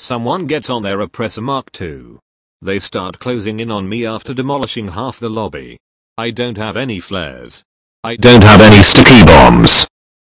Someone gets on their oppressor Mark II. They start closing in on me after demolishing half the lobby. I don't have any flares. I don't have any sticky bombs.